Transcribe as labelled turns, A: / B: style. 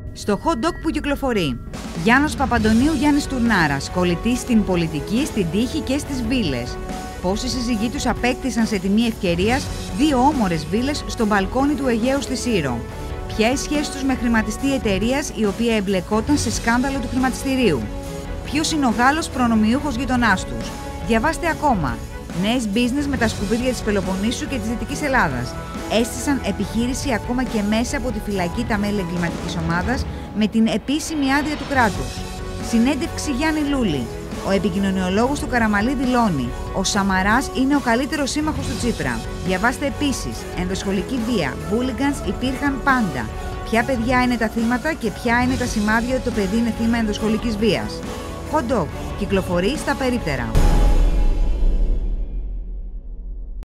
A: Στο hot dog που κυκλοφορεί. Γιάννος Παπαντονίου, Γιάννης Τουρνάρας, κολλητής στην πολιτική, στην τύχη και στις βίλες. Πώς οι σύζυγοί τους απέκτησαν σε τιμή ευκαιρίας 2 όμορες βίλες στο μπαλκόνι του Αιγαίου στη Σύρο. Ποια η σχέση τους με χρηματιστή εταιρείας η οποία εμπλεκόταν σε σκάνδαλο του χρηματιστηρίου. Ποιος είναι ο Γάλλος προνομιούχος γειτονάς τους. Διαβάστε ακόμα. Νέες business με τα σκουπίδια της Πελοποννήσου και της Δυτικής Ελλάδας. Έστησαν επιχείρηση ακόμα και μέσα από τη φυλακή τα μέλη εγκληματικής ομάδας με την επίσημη άδεια του κράτους. Συνέντευξη Γιάννη Λούλη. Ο επικοινωνιολόγος του Καραμαλή δηλώνει: ο Σαμαράς είναι ο καλύτερος σύμμαχος του Τσίπρα. Διαβάστε επίσης: ενδοσχολική βία, χούλιγκανς υπήρχαν πάντα. Ποια παιδιά είναι τα θύματα και ποια είναι τα σημάδια ότι το παιδί είναι θύμα ενδοσχολικής βίας. Hot dog κυκλοφορεί στα περίπτερα.